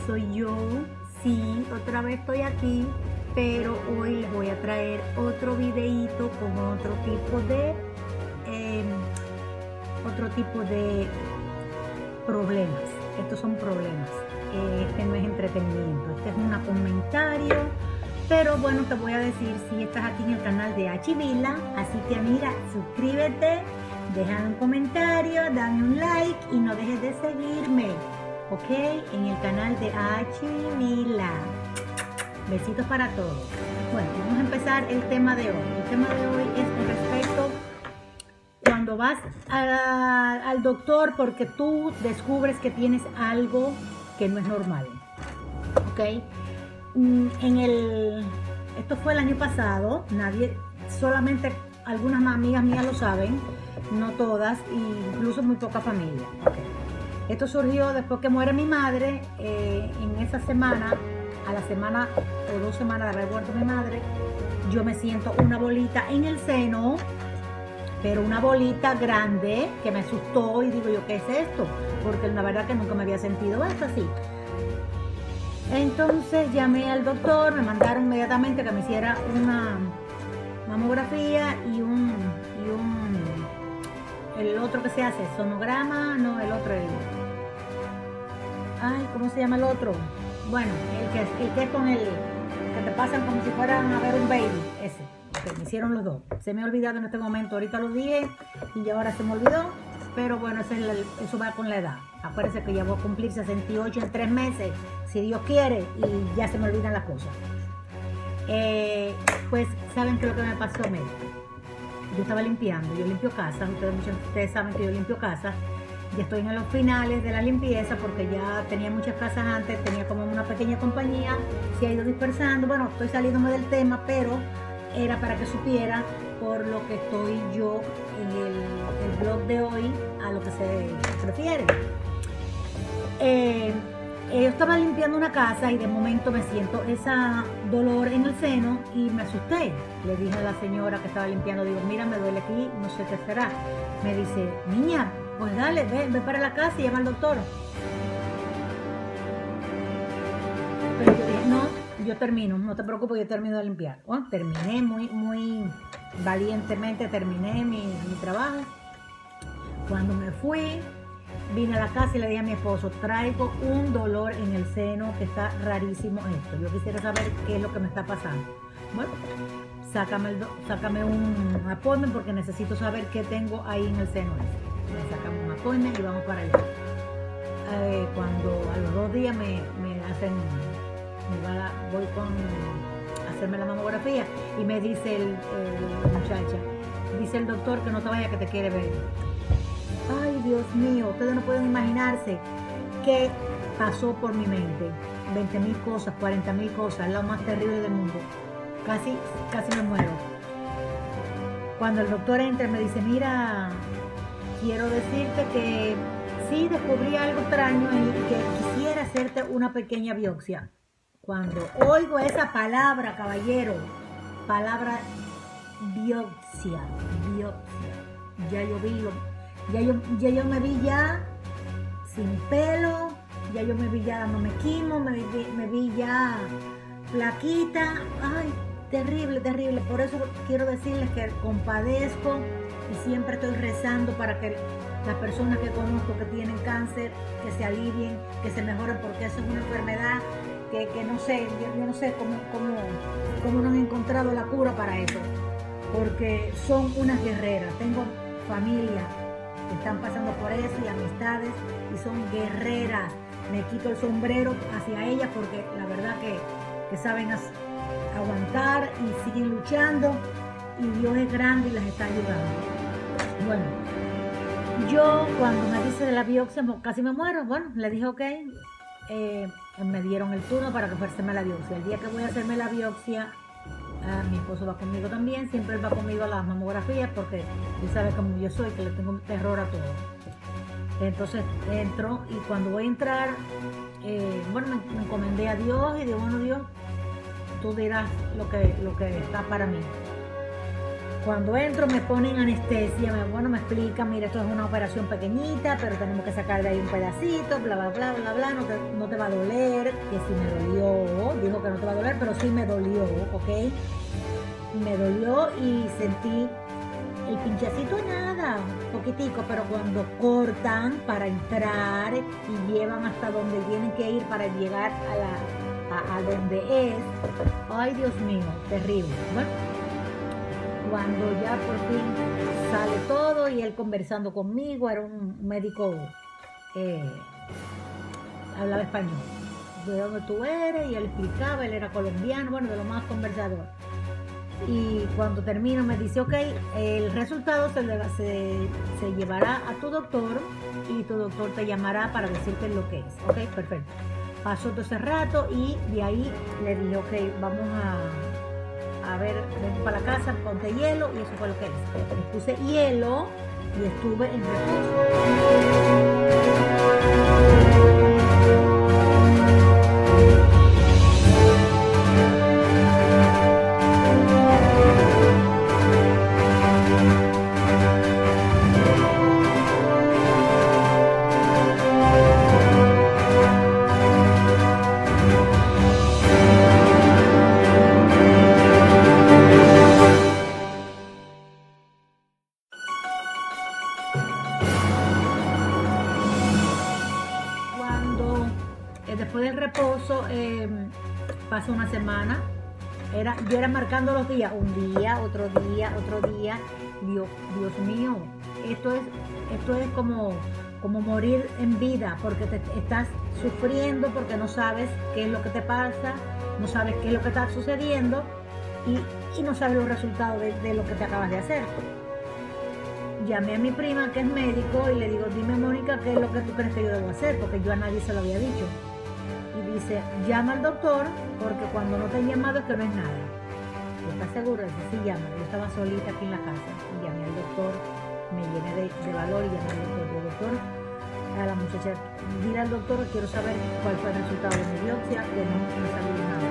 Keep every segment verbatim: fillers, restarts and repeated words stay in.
soy yo. Sí, otra vez estoy aquí, pero hoy les voy a traer otro videíto con otro tipo de eh, otro tipo de problemas. Estos son problemas. Este no es entretenimiento, este es un comentario. Pero bueno, te voy a decir, si estás aquí en el canal de Achivila, así que mira, suscríbete, deja un comentario, dame un like y no dejes de seguirme, ¿ok? En el canal de Achivila. Besitos para todos. Bueno, vamos a empezar el tema de hoy. El tema de hoy es con respecto cuando vas a, al doctor porque tú descubres que tienes algo que no es normal, ¿ok? En el, esto fue el año pasado, nadie, solamente algunas amigas mías lo saben, no todas, incluso muy poca familia. Okay. Esto surgió después que muere mi madre. Eh, en esa semana, a la semana o dos semanas de haber muerto mi madre, yo me siento una bolita en el seno, pero una bolita grande que me asustó y digo yo, ¿qué es esto? Porque la verdad que nunca me había sentido esto así. Entonces llamé al doctor, me mandaron inmediatamente que me hiciera una mamografía y un, y un el otro que se hace, sonograma, no, el otro, el, ay, ¿cómo se llama el otro? Bueno, el que, el que es con el, que te pasan como si fueran a ver un baby, ese, okay, me hicieron los dos. Se me ha olvidado en este momento, ahorita lo dije y ahora se me olvidó, pero bueno, ese es el, eso va con la edad. Acuérdense que ya voy a cumplir sesenta y ocho en tres meses, si Dios quiere, y ya se me olvidan las cosas. Eh, pues, ¿saben qué es lo que me pasó? Mira, yo estaba limpiando, yo limpio casa, ustedes, muchos de ustedes saben que yo limpio casa. Ya estoy en los finales de la limpieza porque ya tenía muchas casas antes, tenía como una pequeña compañía, se ha ido dispersando. Bueno, estoy saliéndome del tema, pero era para que supiera por lo que estoy yo en el, el blog de hoy a lo que se refiere. Eh, yo estaba limpiando una casa y de momento me siento ese dolor en el seno y me asusté. Le dije a la señora que estaba limpiando, digo, mira, me duele aquí, no sé qué será. Me dice, niña, pues dale, ve, ve para la casa y llama al doctor. Pero yo dije, no, yo termino, no te preocupes, yo termino de limpiar. Bueno, terminé muy, muy valientemente, terminé mi, mi trabajo. Cuando me fui, vine a la casa y le dije a mi esposo, traigo un dolor en el seno que está rarísimo esto. Yo quisiera saber qué es lo que me está pasando. Bueno, sácame, el do, sácame un appointment porque necesito saber qué tengo ahí en el seno. Me sacamos un appointment y vamos para allá. Eh, cuando a los dos días me, me hacen, me va, voy con a hacerme la mamografía y me dice el, el muchacha, dice el doctor que no te vaya, que te quiere ver. Ay, Dios mío, ustedes no pueden imaginarse qué pasó por mi mente. veinte mil cosas, cuarenta mil cosas, lo más terrible del mundo. Casi, casi me muero. Cuando el doctor entra me dice, mira, quiero decirte que sí descubrí algo extraño y que quisiera hacerte una pequeña biopsia. Cuando oigo esa palabra, caballero, palabra biopsia, biopsia, ya yo vi lo Ya yo, ya yo me vi ya sin pelo, ya yo me vi ya no me quimo, me vi, me vi ya flaquita. Ay, terrible, terrible. Por eso quiero decirles que compadezco y siempre estoy rezando para que las personas que conozco que tienen cáncer, que se alivien, que se mejoren, porque eso es una enfermedad que, que no sé, yo, yo no sé cómo, cómo, cómo no han encontrado la cura para eso, porque son unas guerreras. Tengo familia están pasando por eso y amistades y son guerreras. Me quito el sombrero hacia ellas porque la verdad que, que saben aguantar y siguen luchando y Dios es grande y las está ayudando. Bueno, yo cuando me dice de la biopsia casi me muero. Bueno, le dije ok, eh, me dieron el turno para que fuera a hacerme la biopsia. El día que voy a hacerme la biopsia, Uh, mi esposo va conmigo también, siempre él va conmigo a las mamografías porque él sabe cómo yo soy, que le tengo terror a todo. Entonces entro y cuando voy a entrar, eh, bueno, me, me encomendé a Dios y digo, bueno Dios, tú dirás lo que, lo que está para mí. Cuando entro me ponen anestesia, me, bueno, me explican, mira, esto es una operación pequeñita, pero tenemos que sacar de ahí un pedacito, bla, bla, bla, bla, bla, no te, no te va a doler, que sí me dolió, dijo que no te va a doler, pero sí me dolió, ¿ok? Me dolió y sentí el pinchacito, nada, un poquitico, pero cuando cortan para entrar y llevan hasta donde tienen que ir para llegar a, la, a, a donde es, ay Dios mío, terrible. Bueno, cuando ya por fin sale todo y él conversando conmigo, era un médico, eh, hablaba español, de dónde tú eres, y él explicaba, él era colombiano, bueno, de lo más conversador. Y cuando termino me dice, ok, el resultado se, le, se, se llevará a tu doctor y tu doctor te llamará para decirte lo que es. Ok, perfecto. Pasó todo ese rato y de ahí le dije, ok, vamos a, a ver, ven para la casa, ponte hielo, y eso fue lo que hice. Le puse hielo y estuve en reposo. Después del reposo, eh, pasa una semana, era, yo era marcando los días, un día, otro día, otro día. Dios, Dios mío, esto es, esto es como, como morir en vida, porque te estás sufriendo, porque no sabes qué es lo que te pasa, no sabes qué es lo que está sucediendo y, y no sabes los resultados de, de lo que te acabas de hacer. Llamé a mi prima que es médico y le digo, dime Mónica, ¿qué es lo que tú crees que yo debo hacer? Porque yo a nadie se lo había dicho. Y dice, llama al doctor, porque cuando no te han llamado es que no es nada. ¿Estás segura? Dice, sí, llama. Yo estaba solita aquí en la casa y llamé al doctor, me llené de, de valor y llamé al doctor. El doctor, a la muchacha, dile al doctor que quiero saber cuál fue el resultado de mi biopsia, que no me salió nada.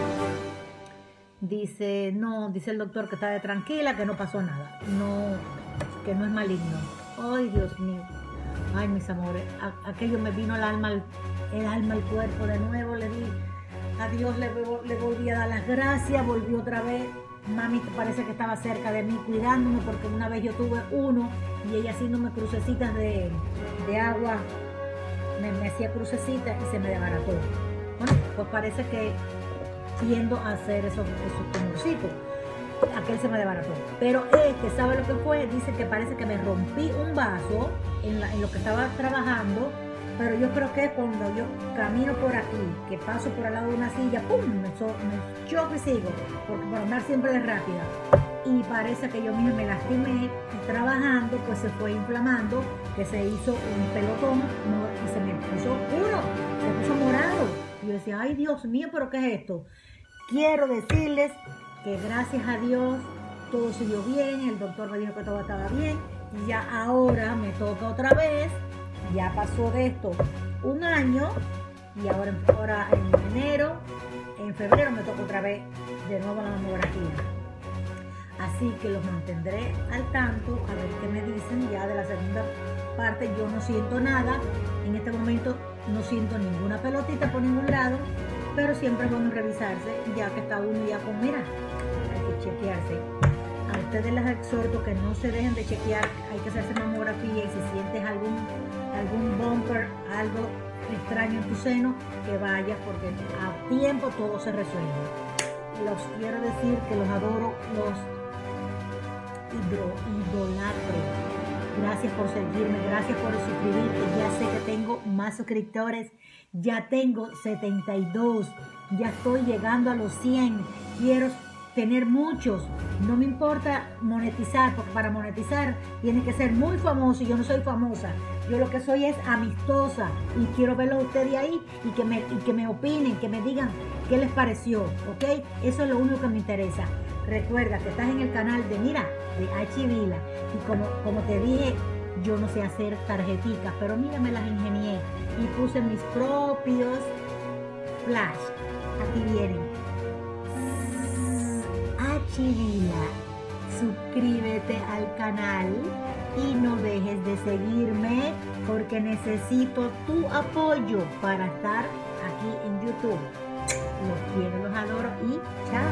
Dice, no, dice el doctor que está de tranquila, que no pasó nada, no, que no es maligno. Ay, Dios mío. Ay, mis amores, a, aquello me vino el alma, el, el alma al cuerpo de nuevo, le di a Dios, le, le volví a dar las gracias, volví otra vez. Mami parece que estaba cerca de mí cuidándome, porque una vez yo tuve uno y ella haciéndome crucecitas de, de agua, me, me hacía crucecitas y se me desbarató. Bueno, pues parece que tiendo a hacer esos, esos tumorcitos. Aquel se me desbarató, pero este, ¿sabe lo que fue? Dice que parece que me rompí un vaso en, la, en lo que estaba trabajando, pero yo creo que cuando yo camino por aquí, que paso por al lado de una silla, ¡pum!, me, so, me choco y sigo, porque por andar siempre de rápida, y parece que yo misma me lastimé, y trabajando, pues se fue inflamando, que se hizo un pelotón, y se me puso oscuro, se puso morado, y yo decía, ay Dios mío, ¿pero qué es esto? Quiero decirles que gracias a Dios todo siguió bien, el doctor me dijo que todo estaba bien, y ya ahora me toca otra vez, ya pasó de esto un año, y ahora, ahora en enero, en febrero me toca otra vez de nuevo la mamografía. Así que los mantendré al tanto, a ver qué me dicen ya de la segunda parte. Yo no siento nada, en este momento no siento ninguna pelotita por ningún lado, pero siempre es bueno revisarse, ya que está uno ya con, mira, hay que chequearse. A ustedes les exhorto que no se dejen de chequear, hay que hacerse mamografía, y si sientes algún, algún bumper, algo extraño en tu seno, que vayas, porque a tiempo todo se resuelve. Los quiero decir que los adoro, los idolatro. Gracias por seguirme, gracias por suscribirte. Ya sé que tengo más suscriptores, ya tengo setenta y dos, ya estoy llegando a los cien. Quiero tener muchos, no me importa monetizar, porque para monetizar tienes que ser muy famoso, y yo no soy famosa. Yo lo que soy es amistosa, y quiero verlos a ustedes ahí y que, me, y que me opinen, que me digan qué les pareció, ¿ok? Eso es lo único que me interesa. Recuerda que estás en el canal de, mira, de H Vila, y como, como te dije, yo no sé hacer tarjeticas, pero mira, me las ingenié y puse mis propios flash. Aquí vienen. H Vila, suscríbete al canal y no dejes de seguirme porque necesito tu apoyo para estar aquí en YouTube. Los quiero, los adoro y chao.